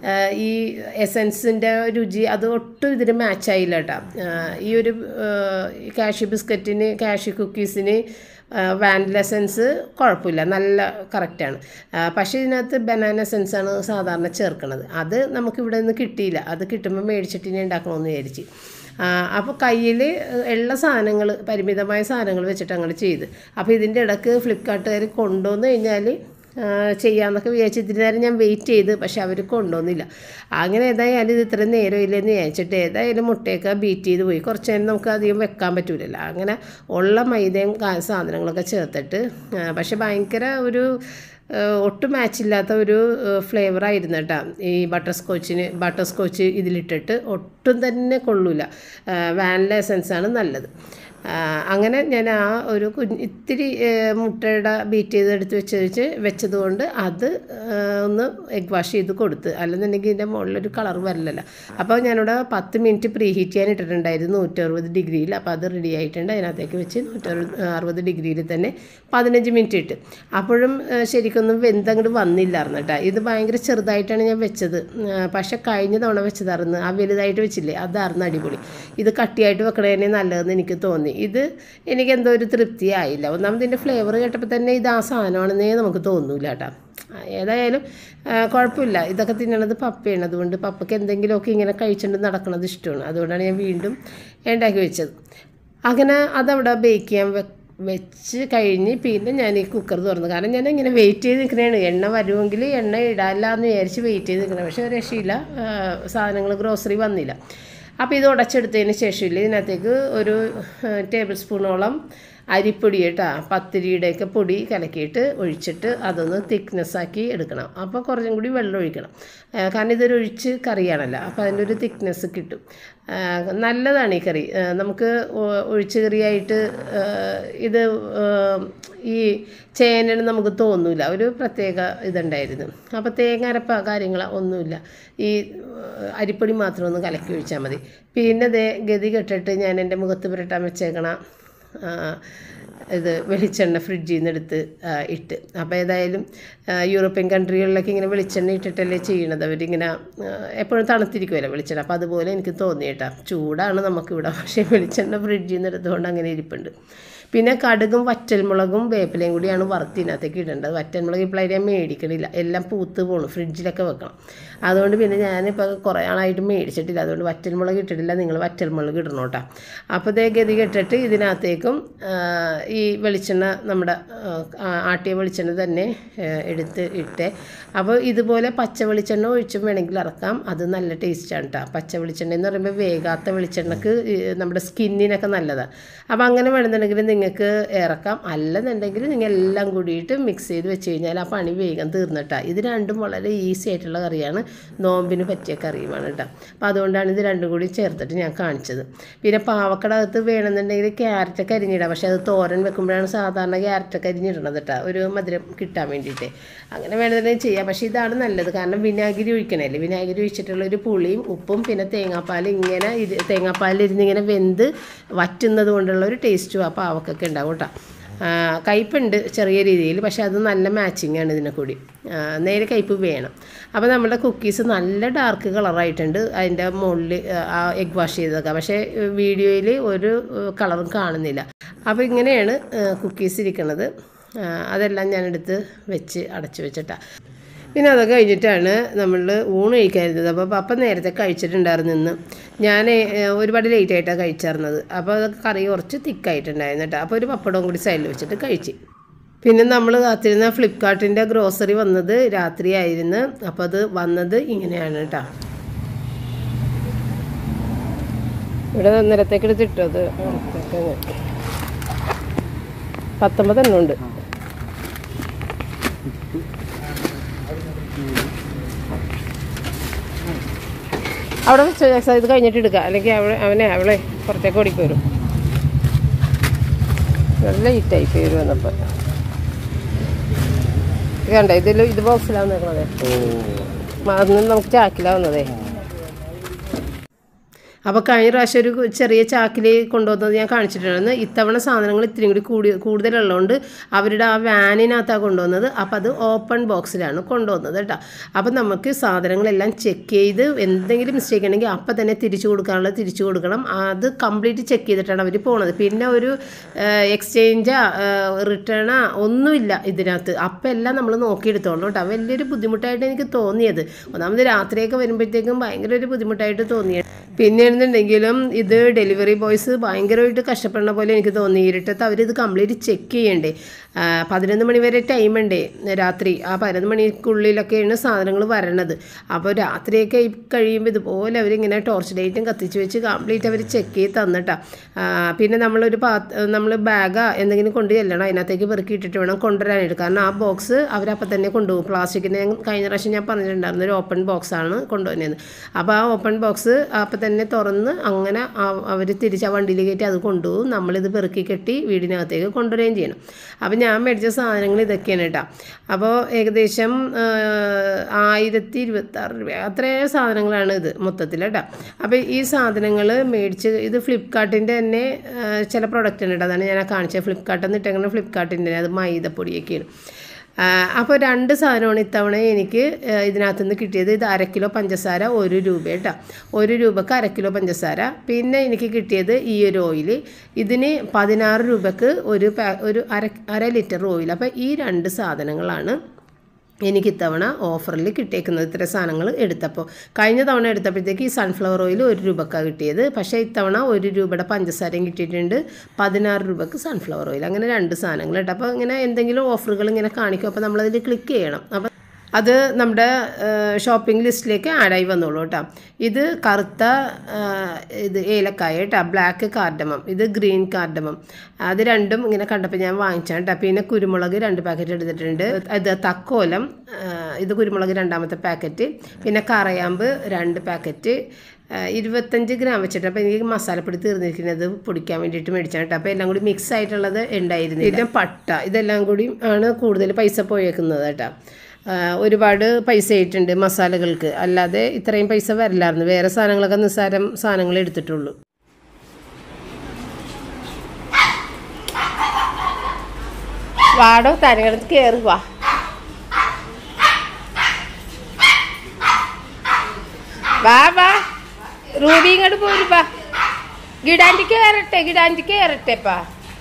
ഈ എസൻസിൻ്റെ രുചി അത് ഒട്ടും ഇതിന് മാച്ചായില്ല കേട്ടോ. ഈ ഒരു കാഷ്യൂ ബിസ്ക്കറ്റിന് കാഷ്യൂ കുക്കീസിന് വാനില എസൻസ് കുഴപ്പമില്ല, നല്ല കറക്റ്റാണ്. പക്ഷേ ഇതിനകത്ത് ബനാന എസൻസാണ് സാധാരണ ചേർക്കുന്നത്. അത് നമുക്കിവിടെ നിന്ന് കിട്ടിയില്ല, അത് കിട്ടുമ്പോൾ മേടിച്ചിട്ട് ഇനി ഉണ്ടാക്കണമെന്ന് വിചാരിച്ച്. അപ്പോൾ കയ്യിൽ ഉള്ള സാധനങ്ങൾ, പരിമിതമായ സാധനങ്ങൾ വെച്ചിട്ട് അങ്ങനെ ചെയ്ത്. അപ്പോൾ ഇതിൻ്റെ ഇടയ്ക്ക് ഫ്ലിപ്കാർട്ടുകാർ കൊണ്ടുവന്ന് കഴിഞ്ഞാൽ ചെയ്യാമെന്നൊക്കെ വിചാരിച്ച് ഇത്തിരി നേരം ഞാൻ വെയിറ്റ് ചെയ്ത്, പക്ഷെ അവർ കൊണ്ടുവന്നില്ല. അങ്ങനെ ഏതായാലും ഇത് ഇത്രയും നേരം ഇല്ലെന്ന് വിചാരിച്ചിട്ട് ഏതായാലും മുട്ടയൊക്കെ ബീറ്റ് ചെയ്ത് പോയി. കുറച്ച് നേരം നമുക്ക് അധികം വെക്കാൻ പറ്റില്ലല്ലോ. അങ്ങനെ ഉള്ള മൈദയും സാധനങ്ങളൊക്കെ ചേർത്തിട്ട്, പക്ഷെ ഭയങ്കര ഒരു ഒട്ടും മാച്ചില്ലാത്ത ഒരു ഫ്ലേവറായിരുന്നു കേട്ടോ ഈ ബട്ടർ സ്കോച്ചിന്. ബട്ടർ സ്കോച്ച് ഇതിലിട്ടിട്ട് ഒട്ടും തന്നെ കൊള്ളൂല, വാനില എസൻസാണ് നല്ലത്. അങ്ങനെ ഞാൻ ആ ഒരു കുഞ്ഞ് ഇത്തിരി മുട്ടയുടെ ബീറ്റ് ചെയ്ത് എടുത്ത് വെച്ച് വെച്ച് വെച്ചതുകൊണ്ട് അത് ഒന്ന് എഗ് വാഷ് ചെയ്ത് കൊടുത്ത്, അല്ലെന്നുണ്ടെങ്കിൽ ഇതിൻ്റെ മുകളിലൊരു കളർ വരില്ലല്ലോ. അപ്പോൾ ഞാനിവിടെ പത്ത് മിനിറ്റ് പ്രീ ഹീറ്റ് ചെയ്യാൻ ഇട്ടിട്ടുണ്ടായിരുന്നു നൂറ്ററുപത് ഡിഗ്രിയിൽ. അപ്പോൾ അത് റെഡി ആയിട്ടുണ്ട്. അതിനകത്തേക്ക് വെച്ച് നൂറ്ററുപത് അറുപത് ഡിഗ്രിയിൽ തന്നെ പതിനഞ്ച് മിനിറ്റ് ഇട്ട്. അപ്പോഴും ശരിക്കൊന്നും വെന്തങ്ങോട്ട് വന്നില്ലായിരുന്നു കേട്ടോ. ഇത് ഭയങ്കര ചെറുതായിട്ടാണ് ഞാൻ വെച്ചത്, പക്ഷേ കഴിഞ്ഞ തവണ വെച്ചതായിരുന്നു ആ വലുതായിട്ട് വെച്ചില്ലേ, അതായിരുന്നു അടിപൊളി. ഇത് കട്ടിയായിട്ട് വെക്കണതന്നെ നല്ലതെന്ന് എനിക്ക് തോന്നി. ഇത് എനിക്കെന്തോ ഒരു തൃപ്തിയായില്ല. ഒന്നാമത് ഇതിൻ്റെ ഫ്ലേവർ കേട്ടപ്പോൾ തന്നെ ഇത് ആ സാധനമാണെന്നേ നമുക്ക് തോന്നൂല കേട്ടോ. ഏതായാലും കുഴപ്പമില്ല, ഇതൊക്കെ തിന്നണത് പപ്പയാണ്, അതുകൊണ്ട് പപ്പയ്ക്ക് എന്തെങ്കിലുമൊക്കെ ഇങ്ങനെ കഴിച്ചുകൊണ്ട് നടക്കുന്നത് ഇഷ്ടമാണ്. അതുകൊണ്ടാണ് ഞാൻ വീണ്ടും ഉണ്ടാക്കി വെച്ചത്. അങ്ങനെ അതവിടെ ബേക്ക് ചെയ്യാൻ വെ വെച്ച് കഴിഞ്ഞ് പിന്നെ ഞാൻ ഈ കുക്കർ തുറന്നു. കാരണം ഞാൻ ഇങ്ങനെ വെയിറ്റ് ചെയ്ത് നിൽക്കണതാണ്, എണ്ണ വരുമെങ്കിൽ എണ്ണ ഇടാല്ല എന്ന് വിചാരിച്ച് വെയിറ്റ് ചെയ്ത് നിൽക്കണം. പക്ഷേ ഒരു രക്ഷയില്ല, സാധനങ്ങൾ ഗ്രോസറി വന്നില്ല. അപ്പോൾ ഇത് ഉടച്ചെടുത്തതിന് ശേഷമില്ല ഇതിനകത്തേക്ക് ഒരു ടേബിൾ സ്പൂണോളം അരിപ്പൊടി കേട്ടോ, പത്തിരിയുടെയൊക്കെ പൊടി കലക്കിയിട്ട് ഒഴിച്ചിട്ട് അതൊന്ന് തിക്നെസ്സാക്കി എടുക്കണം. അപ്പോൾ കുറച്ചും കൂടി വെള്ളം ഒഴിക്കണം, കാരണം ഇതൊരു ഒഴിച്ച് കറിയാണല്ലോ. അപ്പോൾ അതിൻ്റെ ഒരു തിക്നെസ് കിട്ടും, നല്ലതാണ് ഈ കറി. നമുക്ക് ഒഴിച്ച് കറിയായിട്ട് ഇത് ഈ ചേനന് നമുക്ക് തോന്നില്ല, ഒരു പ്രത്യേക ഇതുണ്ടായിരുന്നു. അപ്പോൾ തേങ്ങ അരപ്പ കാര്യങ്ങൾ ഒന്നുമില്ല, ഈ അരിപ്പൊടി മാത്രം ഒന്ന് കലക്കി ഒഴിച്ചാൽ മതി. പിന്നെ ദേ ഗതി കെട്ടിട്ട് ഞാൻ എൻ്റെ മുഖത്ത് പുരട്ടാൻ വെച്ചേക്കണ ഇത് വെളിച്ചെണ്ണ ഫ്രിഡ്ജിൽ നിന്ന് എടുത്ത് ഇട്ട്. അപ്പോൾ ഏതായാലും യൂറോപ്യൻ കൺട്രികളിലൊക്കെ ഇങ്ങനെ വെളിച്ചെണ്ണ ഇട്ടിട്ടല്ലേ ചെയ്യണത്, അവരിങ്ങനെ എപ്പോഴും തണുത്തിരിക്കുമല്ലോ വെളിച്ചെണ്ണ. അപ്പോൾ അതുപോലെ എനിക്ക് തോന്നി കേട്ടോ, ചൂടാണ് നമുക്കിവിടെ, പക്ഷേ വെളിച്ചെണ്ണ ഫ്രിഡ്ജിൽ നിന്ന് എടുത്തുകൊണ്ട് അങ്ങനെ ഇരിപ്പുണ്ട്. പിന്നെ കടുകും വറ്റൽമുളകും വേപ്പിലയും കൂടിയാണ് വറുത്തിനകത്തേക്ക് ഇടേണ്ടത്. വറ്റൽമുളക് ഇപ്പോഴായിട്ട് ഞാൻ മേടിക്കണില്ല, എല്ലാം പൂത്ത് പോകണം, ഫ്രിഡ്ജിലൊക്കെ വെക്കണം. അതുകൊണ്ട് പിന്നെ ഞാനിപ്പോൾ കുറേ ആളായിട്ട് മേടിച്ചിട്ടില്ല, അതുകൊണ്ട് വറ്റൽമുളക് ഇട്ടിട്ടില്ല. നിങ്ങൾ വറ്റൽമുളക് ഇടണം കേട്ടോ. അപ്പോൾ ഇതേ ഗതി ഇട്ടിട്ട് ഇതിനകത്തേക്കും ഈ വെളിച്ചെണ്ണ, നമ്മുടെ ആട്ടിയ വെളിച്ചെണ്ണ തന്നെ എടുത്ത് ഇട്ടേ. അപ്പോൾ ഇതുപോലെ പച്ച വെളിച്ചെണ്ണ ഒഴിച്ചും വേണമെങ്കിൽ ഇറക്കാം, അത് നല്ല ടേസ്റ്റാണ് കേട്ടോ. പച്ച വെളിച്ചെണ്ണ എന്ന് പറയുമ്പോൾ വേഗാത്ത വെളിച്ചെണ്ണക്ക് നമ്മുടെ സ്കിന്നിനൊക്കെ നല്ലതാണ്. അപ്പോൾ അങ്ങനെ വേണമെന്നുണ്ടെങ്കിൽ നിങ്ങൾക്ക് ഇറക്കാം, അല്ലെന്നുണ്ടെങ്കിൽ നിങ്ങൾ എല്ലാം കൂടിയിട്ട് മിക്സ് ചെയ്ത് വെച്ച് കഴിഞ്ഞാൽ ആ പണി വേഗം തീർന്നിട്ടാണ്. ഇത് രണ്ടും വളരെ ഈസി ആയിട്ടുള്ള കറിയാണ്, നോമ്പിന് പറ്റിയ കറിയുമാണ് കേട്ടോ. അപ്പോൾ അതുകൊണ്ടാണ് ഇത് രണ്ടും കൂടി ചേർത്തിട്ട് ഞാൻ കാണിച്ചത്. പിന്നെ പാവക്കടകത്ത് വേണമെന്നുണ്ടെങ്കിൽ ക്യാരറ്റൊക്കെ അരിഞ്ഞിടാം, പക്ഷേ അത് തോരൻ വെക്കുമ്പോഴാണ് സാധാരണ ക്യാരറ്റൊക്കെ അരിഞ്ഞിടണത് കേട്ടോ, ഒരു മധുരം കിട്ടാൻ വേണ്ടിയിട്ട്. അങ്ങനെ വേണമെങ്കിൽ ചെയ്യാം. പക്ഷേ ഇതാണ് നല്ലത്, കാരണം വിനാഗിരി ഒഴിക്കണമല്ലേ. വിനാഗിരി ഒഴിച്ചിട്ടുള്ളൊരു പുളിയും ഉപ്പും പിന്നെ തേങ്ങാപ്പാൽ ഇങ്ങനെ ഇത് തേങ്ങാപ്പാലിരുന്നിങ്ങനെ വെന്ത് വറ്റുന്നത് കൊണ്ടുള്ള ഒരു ടേസ്റ്റും ആ പാവക്കൊക്കെ ഉണ്ടാവും കേട്ടോ. കയ്പുണ്ട് ചെറിയ രീതിയിൽ, പക്ഷേ അത് നല്ല മാച്ചിങ് ആണ് ഇതിനെ കൂടി. നേരെ കയ്പ് വേണം. അപ്പോൾ നമ്മുടെ കുക്കീസ് നല്ല ഡാർക്ക് കളറായിട്ടുണ്ട് അതിൻ്റെ മുകളിൽ ആ എഗ് വാഷ് ചെയ്തതൊക്കെ, പക്ഷേ വീഡിയോയിൽ ഒരു കളറും കാണുന്നില്ല. അപ്പോൾ ഇങ്ങനെയാണ് കുക്കീസ് ഇരിക്കുന്നത്. അതെല്ലാം ഞാനെടുത്ത് വെച്ച് അടച്ചു വെച്ചിട്ടാണ്. പിന്നെ അതൊക്കെ കഴിഞ്ഞിട്ടാണ് നമ്മൾ ഊണ് കഴിക്കാതിരുന്നത്. അപ്പോൾ പപ്പ നേരത്തെ കഴിച്ചിട്ടുണ്ടായിരുന്നു. ഇന്ന് ഞാൻ ഒരുപാട് ലേറ്റ് ആയിട്ടാണ് കഴിച്ചിരുന്നത്. അപ്പോൾ അതൊക്കെ കറി കുറച്ച് തിക്കായിട്ടുണ്ടായിരുന്നു കേട്ടോ. അപ്പോൾ ഒരു പപ്പടവും കൂടി സൈഡിൽ വെച്ചിട്ട് കഴിച്ച്. പിന്നെ നമ്മൾ കാത്തിരുന്ന ഫ്ലിപ്കാർട്ടിൻ്റെ ഗ്രോസറി വന്നത് രാത്രിയായിരുന്നു. അപ്പോൾ അത് വന്നത് ഇങ്ങനെയാണ് കേട്ടോ. ഇവിടെ നിരത്തേക്ക് എടുത്തിട്ടത് പത്തൊമ്പതെണ്ണം ഉണ്ട്. അവിടെ വെച്ചോ ജാക്സ, ഇത് കഴിഞ്ഞിട്ട് എടുക്കാം, അല്ലെങ്കിൽ അവളെ അവനെ അവളെ പുറത്തേക്ക് ഓടിക്ക് വരും. നല്ല ലേറ്റായി പേര് വന്നപ്പോൾ. കണ്ട ഇതിൽ ഇത് ബോക്സിലാണ് നിൽക്കണതേ, അന്ന് നമുക്ക് ചാക്കിലാവുന്നതേ. അപ്പോൾ കഴിഞ്ഞ പ്രാവശ്യം ഒരു ചെറിയ ചാക്കിൽ കൊണ്ടുവന്നത് ഞാൻ കാണിച്ചിട്ടുണ്ടായിരുന്നു. ഇത്തവണ സാധനങ്ങൾ ഇത്തിരി കൂടി കൂടി കൂടുതലുള്ളതുകൊണ്ട് അവരുടെ ആ വാനിനകത്താണ് കൊണ്ടുവന്നത്. അപ്പോൾ അത് ഓപ്പൺ ബോക്സിലാണ് കൊണ്ടുവന്നത് കേട്ടോ. അപ്പോൾ നമുക്ക് സാധനങ്ങളെല്ലാം ചെക്ക് ചെയ്ത് എന്തെങ്കിലും മിസ്റ്റേക്ക് ഉണ്ടെങ്കിൽ അപ്പം തന്നെ തിരിച്ചു കൊടുക്കാനുള്ളത് തിരിച്ചു കൊടുക്കണം. അത് കംപ്ലീറ്റ് ചെക്ക് ചെയ്തിട്ടാണ് അവർ പോകുന്നത്. പിന്നെ ഒരു എക്സ്ചേഞ്ചാ റിട്ടേണാ ഒന്നുമില്ല ഇതിനകത്ത്. അപ്പം എല്ലാം നമ്മൾ നോക്കിയെടുത്തോളൂ കേട്ടോ. വലിയൊരു ബുദ്ധിമുട്ടായിട്ട് എനിക്ക് തോന്നിയത്. ഒന്നാമത് രാത്രിയൊക്കെ വരുമ്പോഴത്തേക്കും ഭയങ്കര ഒരു ബുദ്ധിമുട്ടായിട്ട് തോന്നിയത്. പിന്നെ എന്നുണ്ടെങ്കിലും ഇത് ഡെലിവറി ബോയ്സ് ഭയങ്കരമായിട്ട് കഷ്ടപ്പെടുന്ന പോലെ എനിക്ക് തോന്നി. ഇരുട്ടത്ത് അവരിത് കംപ്ലീറ്റ് ചെക്ക് ചെയ്യണ്ടേ. പതിനൊന്ന് മണി വരെ ടൈം ഉണ്ടേ രാത്രി. ആ പതിനൊന്ന് മണിക്കുള്ളിലൊക്കെയാണ് സാധനങ്ങൾ വരണത്. അപ്പോൾ രാത്രിയൊക്കെ കഴിയുമ്പോൾ ഇതുപോലെ അവരിങ്ങനെ ടോർച്ച് ലൈറ്റും കത്തിച്ച് വെച്ച് കംപ്ലീറ്റ് അവർ ചെക്ക് ചെയ്ത് തന്നിട്ടാ. പിന്നെ നമ്മളൊരു പാ നമ്മൾ ബാഗാ എന്തെങ്കിലും കൊണ്ട് ചെല്ലണം, അതിനകത്തേക്ക് പെറുക്കിയിട്ടിട്ട് വേണം കൊണ്ടുവരാനായിട്ട്. കാരണം ആ ബോക്സ് അവരപ്പം തന്നെ കൊണ്ടുപോകും. പ്ലാസ്റ്റിക്കിൻ്റെ കഴിഞ്ഞ പ്രാവശ്യം ഞാൻ പറഞ്ഞിട്ടുണ്ടായിരുന്നു ഒരു ഓപ്പൺ ബോക്സാണ് കൊണ്ടുവന്നത്. അപ്പോൾ ആ ഓപ്പൺ ബോക്സ് അപ്പം തന്നെ തുറന്ന് അങ്ങനെ അവർ തിരിച്ച് ആ വണ്ടിയിൽ കയറ്റി അത് കൊണ്ടുപോകും. നമ്മളിത് പെറുക്കി കെട്ടി വീടിനകത്തേക്ക് കൊണ്ടുവരികയും ചെയ്യണം. അപ്പം ഞാൻ മേടിച്ച സാധനങ്ങൾ ഇതൊക്കെയാണ് കേട്ടോ. അപ്പോൾ ഏകദേശം ആയിരത്തി ഇരുപത്താറ് രൂപ അത്രയും സാധനങ്ങളാണ് ഇത് മൊത്തത്തിൽ കേട്ടോ. അപ്പോൾ ഈ സാധനങ്ങൾ മേടിച്ച് ഇത് ഫ്ലിപ്കാർട്ടിൻ്റെ തന്നെ ചില പ്രൊഡക്റ്റ് ഉണ്ട് കേട്ടോ. അതാണ് ഞാൻ കാണിച്ചത്. ഫ്ലിപ്കാർട്ടിൽ നിന്ന് ഇട്ടെങ്ങനെ ഫ്ലിപ്കാർട്ടിൻ്റെ അത് മൈദപ്പൊടിയൊക്കെയാണ്. അപ്പോൾ രണ്ട് സാധനമാണ് ഇത്തവണ എനിക്ക് ഇതിനകത്ത് നിന്ന് കിട്ടിയത്. ഇത് അര കിലോ പഞ്ചസാര ഒരു രൂപ കേട്ടോ. ഒരു രൂപക്ക് അര കിലോ പഞ്ചസാര. പിന്നെ എനിക്ക് കിട്ടിയത് ഈ ഒരു ഓയിൽ. ഇതിന് പതിനാറ് രൂപക്ക് ഒരു ഒരു അര അര ലിറ്റർ ഓയിൽ. അപ്പോൾ ഈ രണ്ട് സാധനങ്ങളാണ് എനിക്ക് ഇത്തവണ ഓഫറിൽ കിട്ടിയേക്കുന്നത്. ഇത്ര സാധനങ്ങൾ എടുത്തപ്പോൾ കഴിഞ്ഞ തവണ എടുത്തപ്പോഴത്തേക്ക് ഈ സൺഫ്ലവർ ഓയിൽ ഒരു രൂപക്കാണ് കിട്ടിയത്. പക്ഷേ ഇത്തവണ ഒരു രൂപയുടെ പഞ്ചസാരയും കിട്ടിയിട്ടുണ്ട്, പതിനാറ് രൂപക്ക് സൺഫ്ലവർ ഓയിൽ. അങ്ങനെ രണ്ട് സാധനങ്ങൾ കേട്ടോ. അപ്പോൾ ഇങ്ങനെ എന്തെങ്കിലും ഓഫറുകൾ ഇങ്ങനെ കാണിക്കും. അപ്പോൾ നമ്മളതിൽ ക്ലിക്ക് ചെയ്യണം. അപ്പോൾ അത് നമ്മുടെ ഷോപ്പിംഗ് ലിസ്റ്റിലേക്ക് ആഡായി വന്നോളൂ കേട്ടോ. ഇത് കറുത്ത ഇത് ഏലക്കായ കേട്ടോ, ബ്ലാക്ക് കാർഡമം, ഇത് ഗ്രീൻ കാർഡമം. അത് രണ്ടും ഇങ്ങനെ കണ്ടപ്പോൾ ഞാൻ വാങ്ങിച്ചാണ് കേട്ടോ. പിന്നെ കുരുമുളക് രണ്ട് പാക്കറ്റ് എടുത്തിട്ടുണ്ട്. ഇത് തക്കോലം, ഇത് കുരുമുളക് രണ്ടാമത്തെ പാക്കറ്റ്. പിന്നെ കറയാമ്പ് രണ്ട് പാക്കറ്റ്, ഇരുപത്തഞ്ച് ഗ്രാം വെച്ചിട്ട്. അപ്പോൾ എനിക്ക് മസാലപ്പൊടി തീർന്നിരിക്കുന്നത് പൊടിക്കാൻ വേണ്ടിയിട്ട് മേടിച്ചാണ് കേട്ടോ. അപ്പോൾ എല്ലാം കൂടി മിക്സ് ആയിട്ടുള്ളത് ഉണ്ടായിരുന്നു. പിന്നെ പട്ട, ഇതെല്ലാം കൂടി ആണ് കൂടുതൽ പൈസ പോയേക്കുന്നത് കേട്ടോ. ഒരുപാട് പൈസ ആയിട്ടുണ്ട് മസാലകൾക്ക്, അല്ലാതെ ഇത്രയും പൈസ വരില്ലായിരുന്നു. വേറെ സാധനങ്ങളൊക്കെ നിസ്സാരം സാധനങ്ങൾ എടുത്തിട്ടുള്ളൂ. വാടോ തരങ്ങടത്ത് കയറി വാ. വാ വാ റൂബി ഇങ്ങോട്ട് പോരുപ്പാ. ഗിഡാൻറ്റിക്ക് കയറട്ടെ, ഗിഡാൻറ്റിക്ക് കയറട്ടെപ്പാ.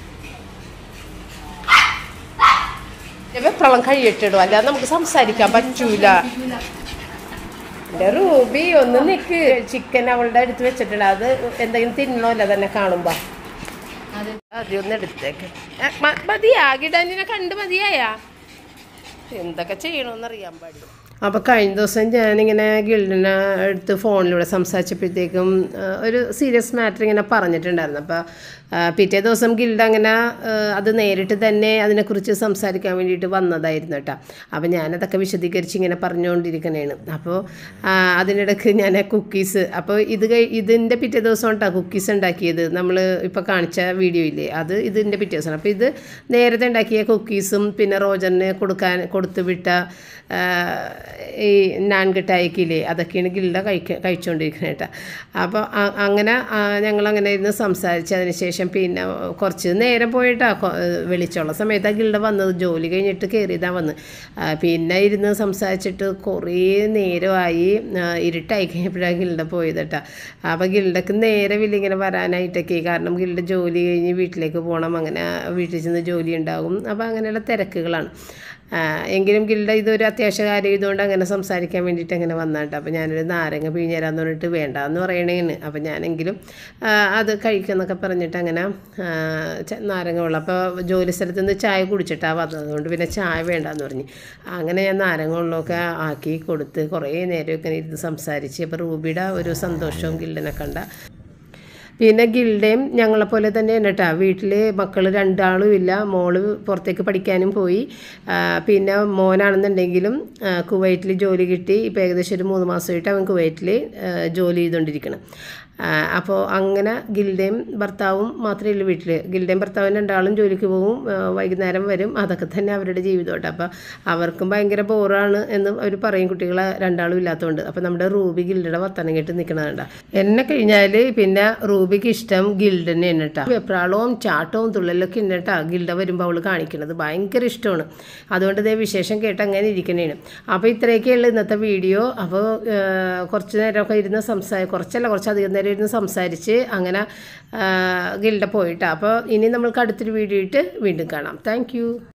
വെപ്രളം കഴിയിട്ടിടും, അല്ലാതെ നമുക്ക് സംസാരിക്കാൻ പറ്റൂല. എൻ്റെ റൂബി ഒന്ന് നിൽക്ക്. ചിക്കൻ അവളുടെ അടുത്ത് വെച്ചിട്ടുണ്ട്. അത് എന്തെങ്കിലും തിന്നണമല്ലോ തന്നെ കാണുമ്പോ. ആദ്യം ഒന്ന് എടുത്തേക്ക്. മതിയാ ഗിഡാൻറ്റിനെ കണ്ട് മതിയായാ? എന്തൊക്കെ ചെയ്യണമെന്ന് അറിയാൻ പാടില്ല. അപ്പോൾ കഴിഞ്ഞ ദിവസം ഞാനിങ്ങനെ ഗിൽഡിനെ എടുത്ത് ഫോണിലൂടെ സംസാരിച്ചപ്പോഴത്തേക്കും ഒരു സീരിയസ് മാറ്റർ ഇങ്ങനെ പറഞ്ഞിട്ടുണ്ടായിരുന്നു. അപ്പോൾ പിറ്റേ ദിവസം ഗിൽഡ് അങ്ങനെ അത് നേരിട്ട് തന്നെ അതിനെക്കുറിച്ച് സംസാരിക്കാൻ വേണ്ടിയിട്ട് വന്നതായിരുന്നു കേട്ടോ. അപ്പോൾ ഞാനതൊക്കെ വിശദീകരിച്ച് ഇങ്ങനെ പറഞ്ഞുകൊണ്ടിരിക്കണേണ്. അപ്പോൾ അതിനിടയ്ക്ക് ഞാൻ കുക്കീസ്, അപ്പോൾ ഇത് ഇതിൻ്റെ പിറ്റേ ദിവസം കേട്ടോ കുക്കീസ് ഉണ്ടാക്കിയത്, നമ്മൾ ഇപ്പോൾ കാണിച്ച വീഡിയോ ഇല്ലേ, അത് ഇതിൻ്റെ പിറ്റേ ദിവസമാണ്. അപ്പോൾ ഇത് നേരത്തെ ഉണ്ടാക്കിയ കുക്കീസും പിന്നെ റോജറിന് കൊടുക്കാൻ കൊടുത്തു വിട്ട ഈ നാൻകിട്ടായിക്കില്ലേ, അതൊക്കെയാണ് ഗിൽഡ കഴിക്ക കഴിച്ചുകൊണ്ടിരിക്കുന്നത് കേട്ടോ. അപ്പോൾ അങ്ങനെ ഞങ്ങളങ്ങനെ ഇരുന്ന് സംസാരിച്ച് അതിന് ശേഷം പിന്നെ കുറച്ച് നേരം പോയിട്ടാ വെളിച്ചുള്ള സമയത്താണ് ഗിൽഡ വന്നത്. ജോലി കഴിഞ്ഞിട്ട് കയറിയതാണ് വന്ന്. പിന്നെ ഇരുന്ന് സംസാരിച്ചിട്ട് കുറേ നേരമായി, ഇരുട്ടായി കഴിഞ്ഞപ്പോഴാണ് ഗിൽഡ പോയത് കേട്ടോ. അപ്പോൾ ഗിൽഡക്ക് നേരമില്ല ഇങ്ങനെ വരാനായിട്ടൊക്കെ, കാരണം ഗിൽഡ ജോലി കഴിഞ്ഞ് വീട്ടിലേക്ക് പോകണം, അങ്ങനെ വീട്ടിൽ ചെന്ന് ജോലി ഉണ്ടാകും. അപ്പോൾ അങ്ങനെയുള്ള തിരക്കുകളാണ്. എങ്കിലും ഗിൽഡ ഇതൊരു അത്യാവശ്യ കാര്യം ഇതുകൊണ്ട് അങ്ങനെ സംസാരിക്കാൻ വേണ്ടിയിട്ട് അങ്ങനെ വന്നാട്ടോ. അപ്പോൾ ഞാനൊരു നാരങ്ങ പിഴിഞ്ഞേരാന്ന് പറഞ്ഞിട്ട് വേണ്ട എന്ന് പറയണേന്ന്. അപ്പോൾ ഞാനെങ്കിലും അത് കഴിക്കുമെന്നൊക്കെ പറഞ്ഞിട്ട് അങ്ങനെ നാരങ്ങ വെള്ളം, അപ്പോൾ ജോലി സ്ഥലത്ത് നിന്ന് ചായ കുടിച്ചിട്ടാണ് വന്നത്, അതുകൊണ്ട് പിന്നെ ചായ വേണ്ടാന്ന് പറഞ്ഞ് അങ്ങനെ ഞാൻ നാരങ്ങ വെള്ളമൊക്കെ ആക്കി കൊടുത്ത് കുറേ നേരമൊക്കെ ഇരുന്ന് സംസാരിച്ച്. അപ്പോൾ റൂബിയുടെ ഒരു സന്തോഷവും ഗിൽഡിനെ കണ്ട. പിന്നെ ഗിൽഡയും ഞങ്ങളെപ്പോലെ തന്നെയാണ് കേട്ടോ. വീട്ടിൽ മക്കൾ രണ്ടാളും ഇല്ല, മോള് പുറത്തേക്ക് പഠിക്കാനും പോയി. പിന്നെ മോനാണെന്നുണ്ടെങ്കിലും കുവൈറ്റിൽ ജോലി കിട്ടി. ഇപ്പോൾ ഏകദേശം ഒരു മൂന്ന് മാസമായിട്ട് അവൻ കുവൈറ്റിൽ ജോലി ചെയ്തുകൊണ്ടിരിക്കണം. അപ്പോൾ അങ്ങനെ ഗിൽഡയും ഭർത്താവും മാത്രമേ ഉള്ളൂ വീട്ടിൽ. ഗിൽഡയും ഭർത്താവും രണ്ടാളും ജോലിക്ക് പോകും, വൈകുന്നേരം വരും. അതൊക്കെ തന്നെ അവരുടെ ജീവിതമായിട്ട്. അപ്പോൾ അവർക്കും ഭയങ്കര ബോറാണ് എന്ന് അവർ പറയും, കുട്ടികളെ രണ്ടാളും ഇല്ലാത്തതുകൊണ്ട്. അപ്പോൾ നമ്മുടെ റൂബി ഗിൽഡയുടെ വർത്തമാനം കേട്ട് നിൽക്കണതുണ്ട. എന്നെ കഴിഞ്ഞാൽ പിന്നെ റൂബിക്ക് ഇഷ്ടം ഗിൽഡിനെ തന്നെ കേട്ടോ. വെപ്രാളവും ചാട്ടവും തുള്ളലൊക്കെ ഉണ്ട് കേട്ടോ ഗിൽഡ വരുമ്പോൾ അവൾ കാണിക്കുന്നത്, ഭയങ്കര ഇഷ്ടമാണ്. അതുകൊണ്ട് ഇതേ വിശേഷം കേട്ട് അങ്ങനെ ഇരിക്കണേണ്. അപ്പോൾ ഇത്രയൊക്കെയുള്ള ഇന്നത്തെ വീഡിയോ. അപ്പോൾ കുറച്ച് നേരമൊക്കെ ഇരുന്ന് സംസാരി കുറച്ചല്ല കുറച്ചധികം നേരം ഇരുന്ന് സംസാരിച്ച് അങ്ങനെ ഗിൽഡ പോയിട്ടാണ്. അപ്പോൾ ഇനി നമ്മൾക്ക് അടുത്തൊരു വീഡിയോ ഇട്ട് വീണ്ടും കാണാം. താങ്ക്